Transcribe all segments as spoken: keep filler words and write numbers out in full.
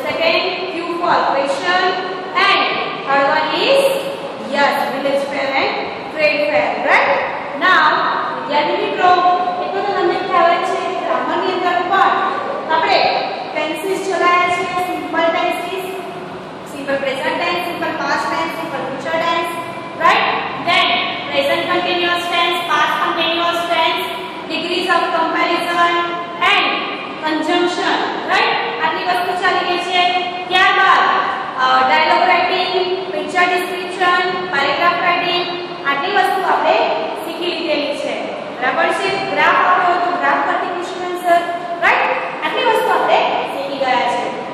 second Q for question, and third one is yes, village fair and trade fair, right? Now વિદ્યાર્થી મિત્રો એ તો તમને ખ્યાલ છે ગ્રામર ની અંદર પણ આપણે ટેન્સીસ ચલાયા છે, simple tenses, simple present tense, simple past tense, simple future tense, right? Then present continuous tense, past continuous tense, degrees of comparison and conjunction, right? આટલી વસ્તુ ચાલી ગઈ છે. ત્યારબાદ dialogue writing, picture description, paragraph writing, આટલી વસ્તુ આપણે શીખી લીધેલી છે. બરાબર છે? ગ્રાફ આપ્યો તો ગ્રાફ પરથી ક્વેશ્ચન આન્સર, રાઈટ? આટલી વસ્તુ આપણે શીખી ગયા છે.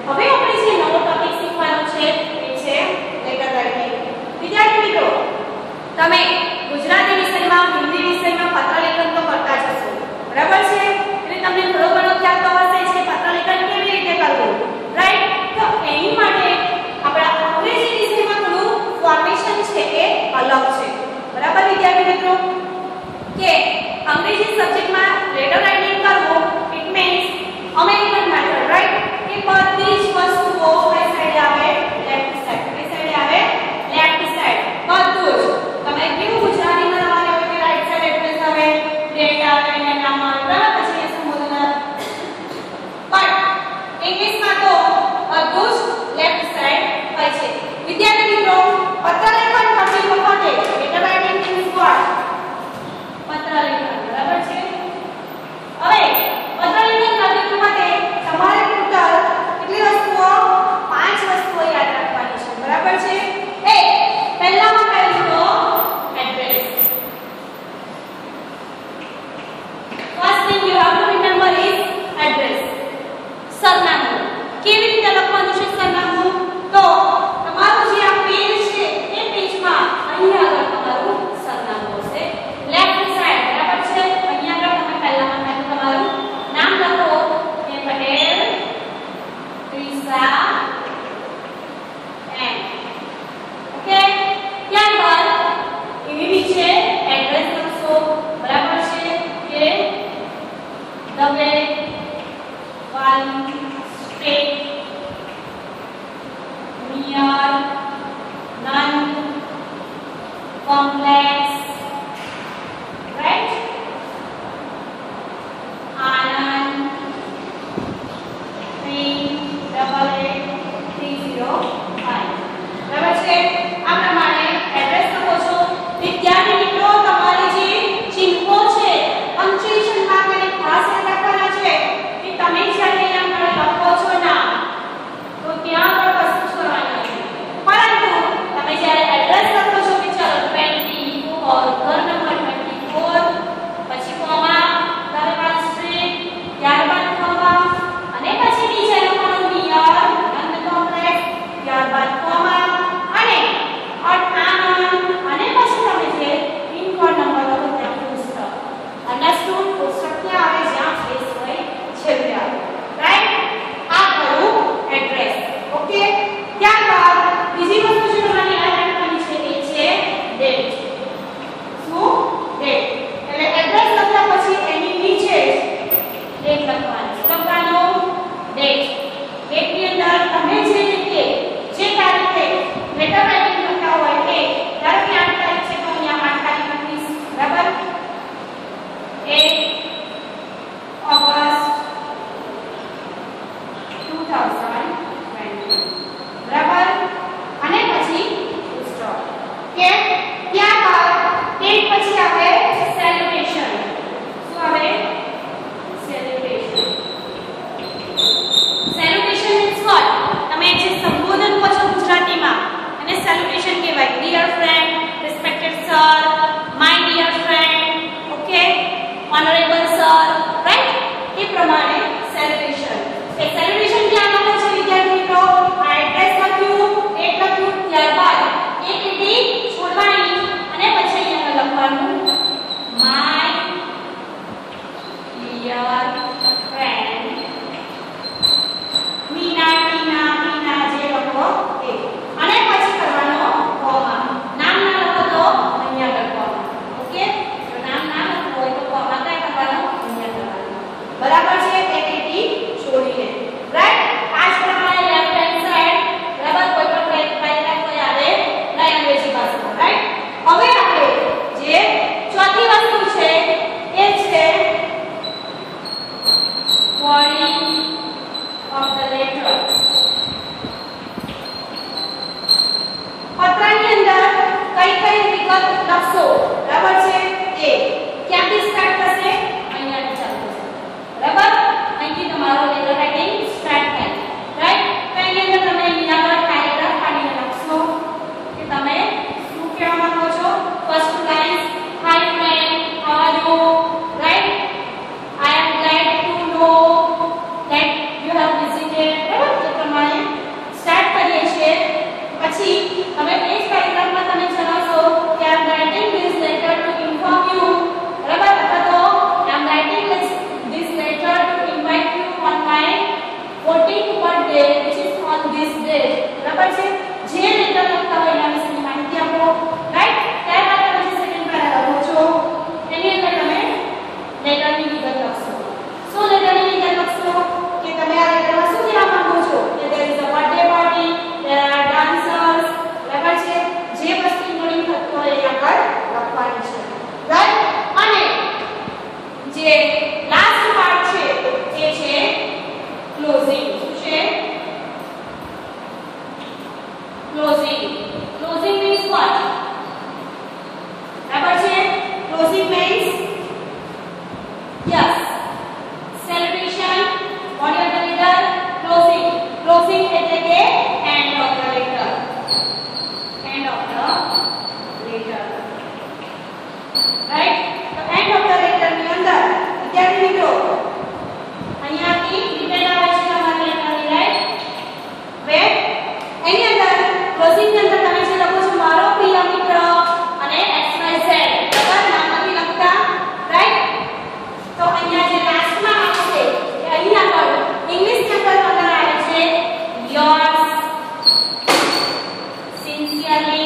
લખશો બરાબર છે એ ક્યાંથી સ્ટાર્ટ થશે અહીંયાથી ચાલુ થશે બરાબર અહીંથી તમારો લેટર રાઇટિંગ સ્ટાર્ટ થાય રાઈટ તો એની અંદર તમે અહીંયા પર પેરેગ્રાફ કાઢીને લખશો કે તમે શું કહેવા માંગો છો first line hi friend how are you right I am glad to know that you have visited બરાબર એ પ્રમાણે સ્ટાર્ટ કરીએ છીએ પછી તમે એ જ પેરેગ્રાફમાં તમે જણાવશો કે I am writing this letter to inform you બરાબર અથવા તો I am writing this, this letter to invite you on my fourteenth birthday which is on this day બરાબર છે જે લેટર લખતા હોય એના વિશેની માહિતી આપો રાઈટ ત્યારબાદ તમે જે સેકન્ડ પેરેગ્રાફ લખો છો એની અંદર તમે લેટરની વિગત લખશો શું લેટરની વિગત લખશો કે તમે આ લેટરમાં શું કહેવા માંગો છો કે there is a birthday party there are dancers બરાબર છે જે વસ્તુ ઇન્ક્લુડિંગ થતું હોય એ આગળ લખવાની છે રાઈટ અને જે લાસ્ટ પાર્ટ છે એ છે ક્લોઝિંગ શું છે ક્લોઝિંગ ક્લોઝિંગ મીન્સ what બરાબર છે closing means yes celebration body of the letter closing closing એટલે કે end of the letter end of the letter right તો end of the letter ની અંદર વિદ્યાર્થી મિત્રો અહીંયાથી ડિટેલ આવે છે તમારી લેટરની રાઈટ હવે એની અંદર ક્લોઝિંગ ની અંદર તમે જે લખો છો મારો પ્રિય મિત્ર અને એક્સ વાય ઝેડ બરાબર નામ નથી લખતા રાઈટ તો અહીંયા જે લાસ્ટમાં આવશે એ અહીં આગળ ઇંગ્લિશ ની અંદર અંદર આવે છે yours sincerely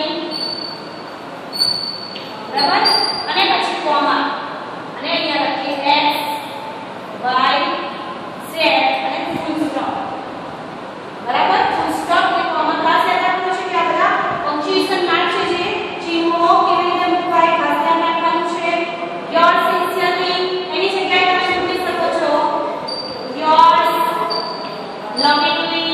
બરાબર અને પછી કોમા અને અહીંયા લખીએ x y z અને ફૂલ સ્ટોપ બરાબર ફૂલ સ્ટોપ કે કોમા ક્લાસ યાદ રાખવું છે કે આ બધા પંક્ચ્યુએશન માર્ક છે જે ચિહ્નો કેવી રીતે મૂકવાય ખાસ ધ્યાન રાખવાનું છે yours sincerely એની જગ્યાએ તમે મૂકી શકો છો yours lovingly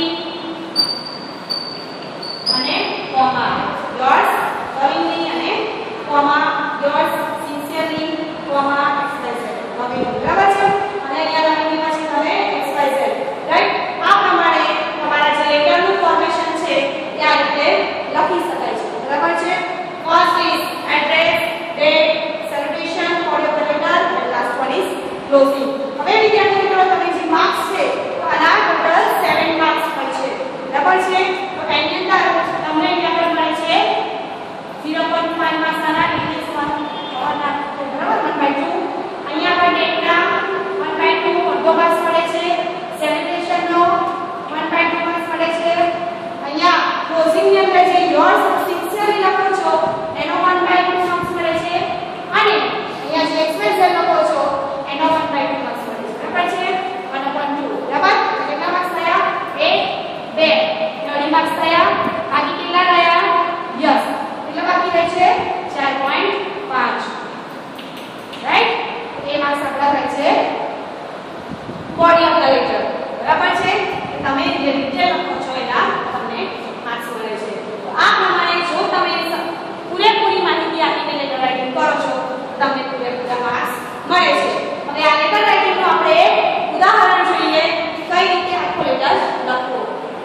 અને કોમા yours lovingly અને comma yours sincerely comma xyz lovingly બરાબર છે અને અહીંયા lovingly માં છે તમે xyz રાઈટ આ પ્રમાણે તમારા જે લેટરનું ફોર્મેશન છે એ આ રીતે લખી શકાય છે બરાબર છે first is address date celebration body of the letter and last one is closing હવે વિદ્યાર્થી મિત્રો તમે જે માર્ક્સ છે તો આના ટોટલ સાત માર્ક્સ હોય છે બરાબર છે તો એની અંદર તમને અહીંયા મળે છે ઝીરો પોઈન્ટ પાંચ માર્ક્સ આના ઇંગ્લિશ માં બરાબર એક બાય બે અહીંયા પર ડેટના એક બાય બે અડધો માર્ક્સ મળે છે સેલિબ્રેશન નો એક બાય બે માર્ક્સ મળે છે અહીંયા ક્લોઝિંગ ની અંદર જે યોર્સ સિન્સિયરલી લખો છો એનો એક બાય બે માર્ક્સ મળે છે અને અહીંયા જે એક્સપ્રેસ લખો છો એનો એક બાય બે માર્ક્સ મળે છે બરાબર છે એક અપોન બે બરાબર કેટલા માર્ક્સ થયા એક બે અઢી માર્ક્સ થયા બાકી કેટલા રહ્યા યસ કેટલા બાકી રહે છે ચાર પોઈન્ટ પાંચ રાઈટ એ માર્ક્સ આપણા રહે છે બોડી ઓફ ધ લેટર બરાબર છે તમે જે રીતે લખો છો એના તમને માર્ક્સ મળે છે તો આ પ્રમાણે જો તમે પૂરેપૂરી માહિતી આપીને લેટર રાઇટિંગ કરો છો તો તમને પૂરેપૂરા માર્ક્સ મળે છે હવે આ લેટર રાઇટિંગનું આપણે ઉદાહરણ જોઈએ કઈ રીતે આખો લેટર લખવો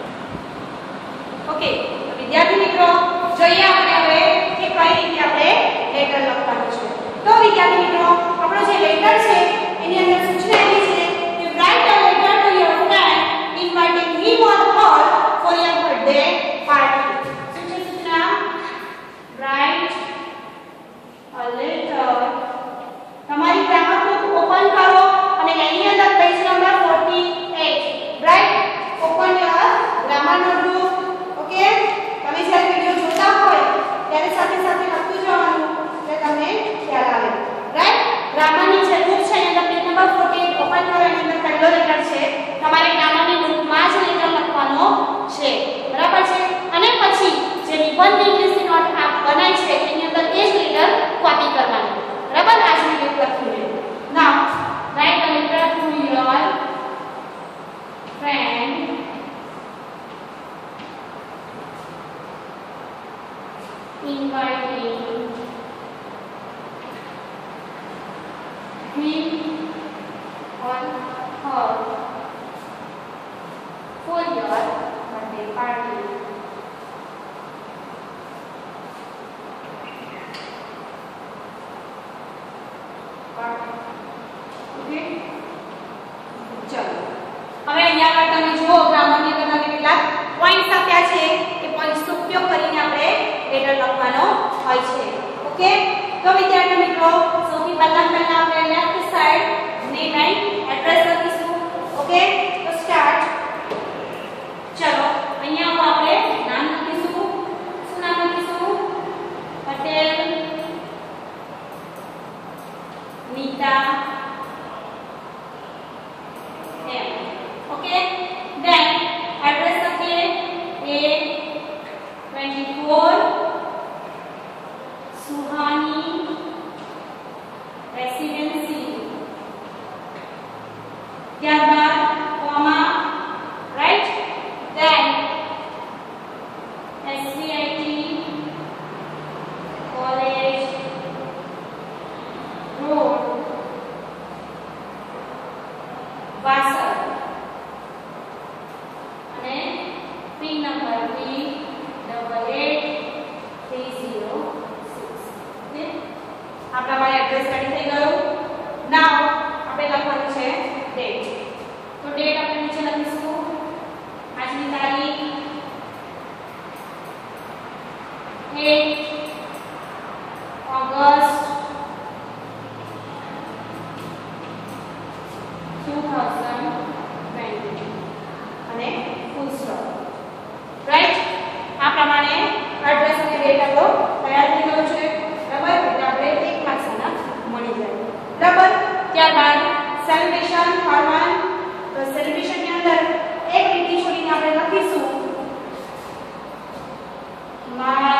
ઓકે તો વિદ્યાર્થી મિત્રો જોઈએ આપણે હવે કે કઈ રીતે આપણે લેટર લખવાનું છે તો વિદ્યાર્થી મિત્રો આપણો જે લેટર છે એની અંદર સૂચના એવી છે કે write a letter to your friend inviting him or her for your birthday party શું છે સૂચના write a letter તમારી ગ્રામર બુક ઓપન કરો અને એની અંદર પેજ નંબર અડતાલીસ right open your grammar notebook okay તમે જ્યારે વિડિયો જોતા હોય ત્યારે સાથે સાથે લખતું જવાનું એટલે તમને ખ્યાલ આવે રાઈટ ગ્રામરની જે બુક છે એની અંદર પેજ નંબર અડતાલીસ ઓપન કરો એની અંદર પહેલો લેટર છે તમારે ગ્રામરની બુકમાં જ લેટર લખવાનો છે બરાબર છે અને પછી જે નિબંધ ઇંગ્લિશની નોટ આપ બનાવી છે એની અંદર એ જ લેટર કોપી કરવાની બરાબર આ જ વિડિયો લખીને now write a letter to your friend inviting party. Okay ચલો હવે અહીંયા આગળ તમે જુઓ ગ્રામરની અંદર તમે કેટલાક પોઈન્ટ્સ આપ્યા છે એ પોઈન્ટ્સનો ઉપયોગ કરીને આપણે લેટર લખવાનો હોય છે ઓકે તો વિદ્યાર્થી મિત્રો સૌથી પહેલા પહેલા આપણે left side name and address લખીશું ઓકે તો સ્ટાર્ટ ચલો અહીંયા આપણે નામ લખીશું શું નામ લખીશું પટેલ નીતા એમ ઓકે then address લખીએ A twenty-four સુહાની રેસિડેન્સી ત્યારબાદ comma right then S V I T college road Vasad અને pin number B eight eight three zero six okay આપણા મારી એડ્રેસ રેડી થઈ ગયું નાઉ આપણે લખવાનું છે ડેટ તો ડેટ આપણે નીચે લખીશું આજની તારીખ eight August two thousand twenty અને ફૂલ સ્ટોપ રાઈટ આ પ્રમાણે એડ્રેસ અને ડેટ આપણો તૈયાર થઈ ગયો છે બરાબર એટલે આપણે એક માર્ક્સ આના મળી જાય બરાબર ત્યારબાદ સેલિબ્રેશન ફોર્મલ તો સેલિબ્રેશન ની અંદર એક લીટી છોડીને આપણે લખીશું માય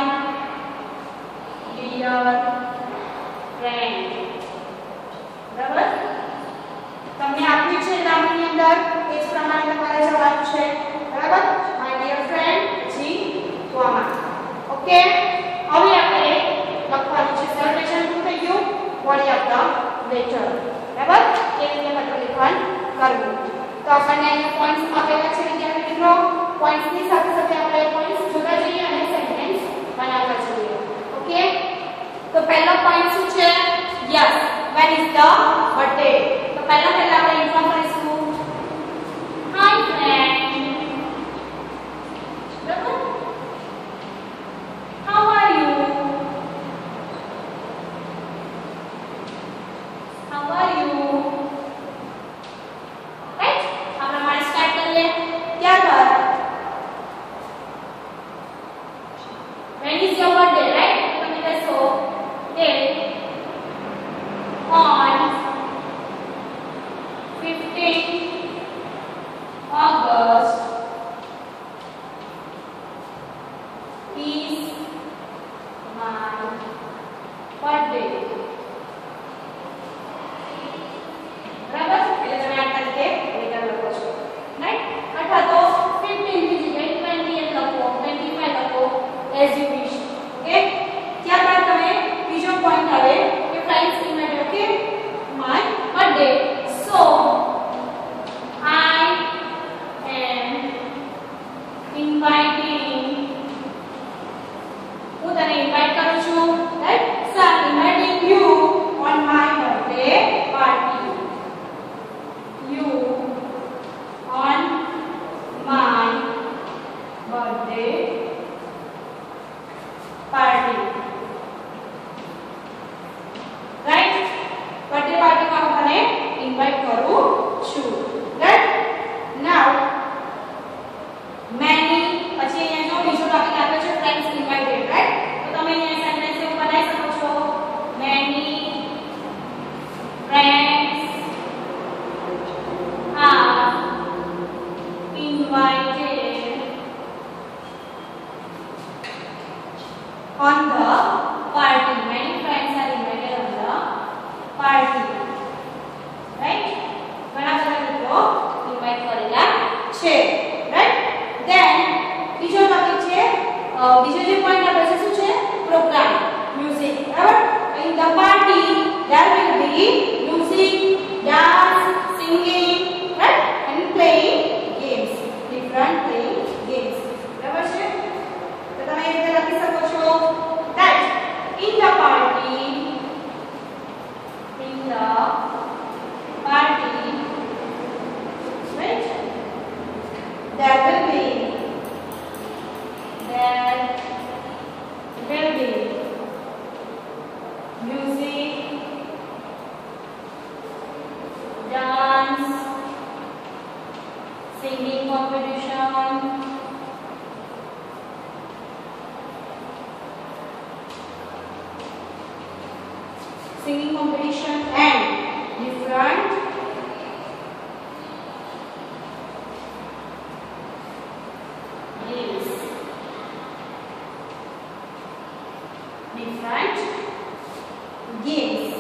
ડિયર ફ્રેન્ડ બરાબર તમને આપ્યું છે નામની અંદર એ જ પ્રમાણે તમારે જવાનું છે બરાબર માય ડિયર ફ્રેન્ડ જી કોમા ઓકે હવે આપણે લખવાનું છે સેલિબ્રેશન શું થઈ ગયું બોડી ઓફ ધ લેટર બરાબર કેવી રીતે પત્ર લેખન કરવું તો આપણને અહીંયા પોઈન્ટ્સ આપેલા છે વિદ્યાર્થી મિત્રો પોઈન્ટ્સ ની સાથે સાથે આપણે પોઈન્ટ્સ જોતા જઈએ અને સેન્ટેન્સ બનાવતા જઈએ ઓકે તો પહેલો પોઈન્ટ શું છે yes when is the birthday તો પહેલા પહેલા આપણે ઇન્ફોર્મ કરીશું hi friend બરાબર how are you how are you right આપણે મારે સ્ટાર્ટ કરીએ ત્યારબાદ when is your birthday right તમે કહેશો date on fifteenth August is my birthday બરાબર એટલે તમે આ રીતે લેટર લખો છો રાઈટ અથવા તો fifteen ની જગ્યાએ twenty લખો twenty-five લખો as you wish ઓકે ત્યારબાદ તમે બીજો પોઈન્ટ આવે કે friends invite okay my birthday so I am inviting હું તને ઇન્વાઇટ કરું છું right so I'm inviting you on my birthday party you on my birthday party right birthday પાર્ટીમાં હું તને ઇન્વાઇટ કરું છું રાઈટ નાઉ મેની પછી અહીંયા જો બીજો ટોપિક આપ્યો છે ફ્રેન્ડ્સ ઇન્વાઇટેડ રાઈટ તો તમે અહીંયા સેન્ટેન્સ એવું બનાવી શકો છો many friends are invited on the party many friends are invited on the party right ઘણા બધા મિત્રો ઇન્વાઇટ કરેલા છે રાઈટ ધેન બીજો ટોપિક છે બીજો જે પોઈન્ટ આપણે છે શું છે પ્રોગ્રામ મ્યુઝિક બરાબર in the party there will be music dance singing right and playing games different playing games singing competition and different games. Different games.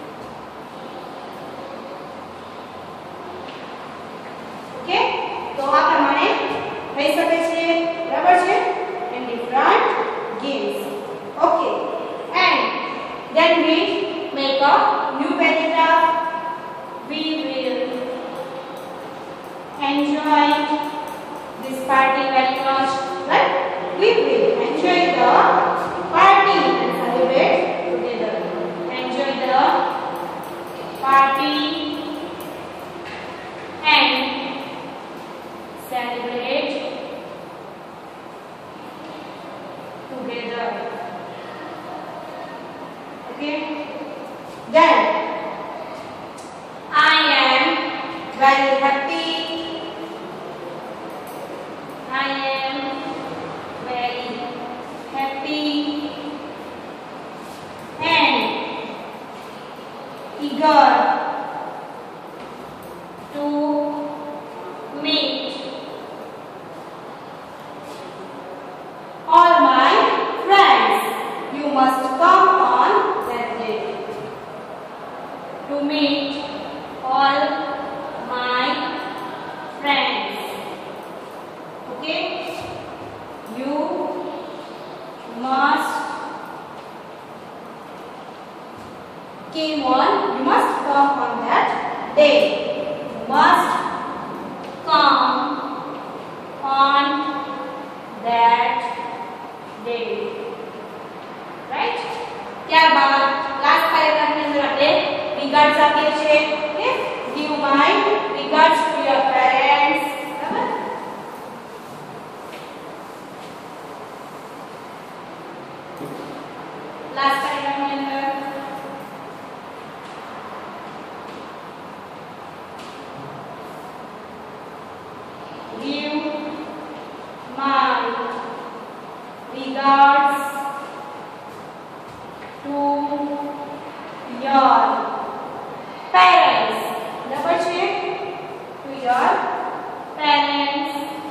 Okay, તો આ પ્રમાણે થઈ શકે છે, બરાબર છે? And different games. Okay, and then we make a new paragraph. We will enjoy this party very much. Right? We will enjoy the party and celebrate together. Enjoy the party and celebrate together. Okay? Then I am very happy. I am very happy and eager to meet all my friends. You must come on that day to meet all my friends. Okay? You must came on. You must come on that day. You must come on that day. Right? ત્યારબાદ last પેરેગ્રાફની અંદર આપણે regards આપીએ છીએ. Okay, give my regards to your parents. બરાબર? Last પેરેગ્રાફની અંદર give my regards to your parents. બરાબર છે? To your parents.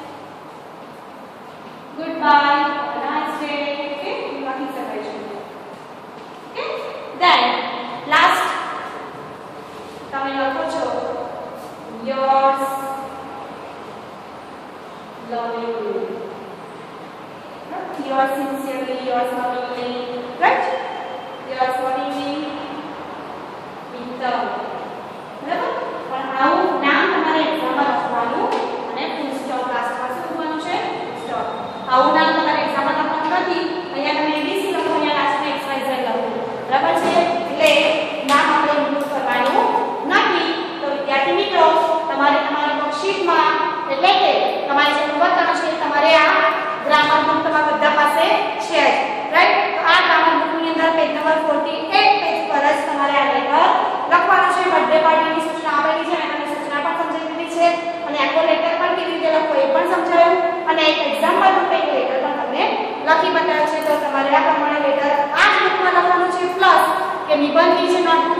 Goodbye. Have a nice day. Okay? લખી શકાય છે. Okay? Then last તમે લખો છો yours lovingly. Yours sincerely, yours lovingly. Right? Yours lovingly. Peter. બરાબર? પણ આવું નામ તમારે એક્ઝામમાં લખવાનું અને ફૂલ સ્ટોપ લાસ્ટમાં શું લખવાનું છે? સ્ટોપ. આવું નામ તમારે એક્ઝામમાં લખવાનું નથી. અહીંયા તમે એબીસી લખો, અહીંયા લાસ્ટમાં એક્સ વાય ઝેડ લખો. બરાબર છે? એટલે નામ આપણે ઇન્ક્લુડ કરવાનું નથી. તો વિદ્યાર્થી મિત્રો, તમારે તમારી વર્કશીટમાં એટલે કે તમારે જે હોમવર્ક કરવાનું છે તમારે આ ગ્રામર બુક તમારા બધા પાસે છે જ. રાઈટ? તો આ ગ્રામર બુકની અંદર પેજ નંબર અડતાલીસ પેજ પર જ તમારે આ લેટર લખવાનો છે. બર્થડે પાર્ટીની સૂચના આપેલી છે, મેં તમને સૂચના પણ સમજાવી દીધી છે અને આખો લેટર પણ કેવી રીતે લખવો એ પણ સમજાવ્યું અને એક એક્ઝામ્પલ રૂપે એક લેટર પણ તમને લખી બતાવ્યો છે. તો તમારે આ પ્રમાણે લેટર આ જ બુકમાં લખવાનું છે. પ્લસ કે નિબંધની જે નોટબુક